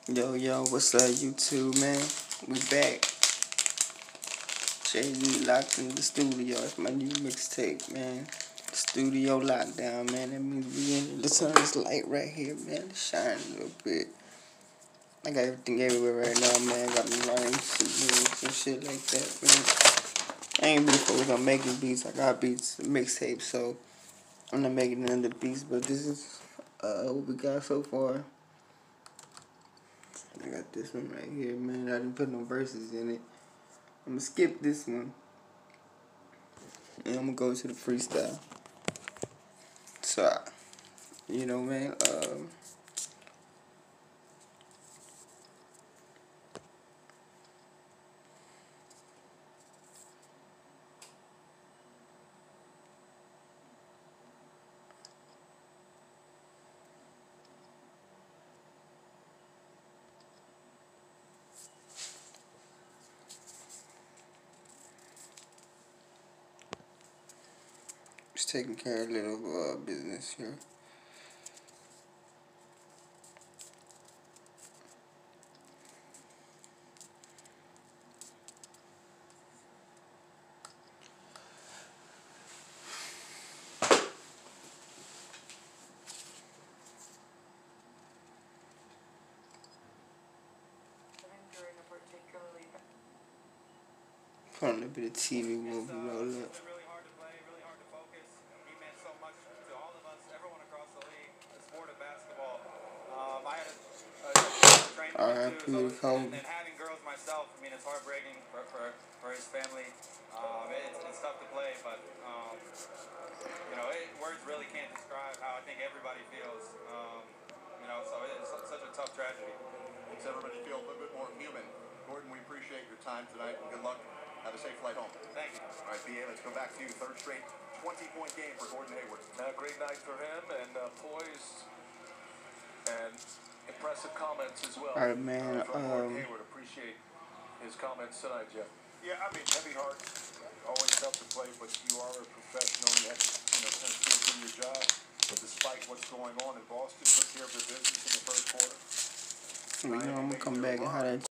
Yo, what's up, YouTube, man? We back. Jay-Z locked in the studio. It's my new mixtape, man. Studio lockdown, man. That means we in the sun is light right here, man. It's shining a little bit. I got everything everywhere right now, man. Got me writing some shit like that, man. I ain't really focused on making beats. I got beats, mixtape, so I'm not making none of the beats, but this is what we got so far. I got this one right here, man. I didn't put no verses in it. I'm gonna skip this one, and I'm gonna go to the freestyle. So, man. Just taking care of a little business here. Put on a little bit of TV movie roll up. R.I.P. to Kobe. And having girls myself, I mean, it's heartbreaking for his family. It's tough to play, but words really can't describe how I think everybody feels. So it's such a tough tragedy. Makes everybody feel a little bit more human. Gordon, we appreciate your time tonight, and good luck. Have a safe flight home. Thank you. All right, B.A., let's go back to you. Third straight 20-point game for Gordon Hayward. Great night for him, and poised and impressive comments as well. All right, man. Gordon Hayward, appreciate his comments tonight, Jeff. Yeah, I mean, heavy heart, always tough to play, but you are a professional. You have to, kind of still do your job. But despite what's going on in Boston, took care of their business in the first quarter. I'm gonna come back and how that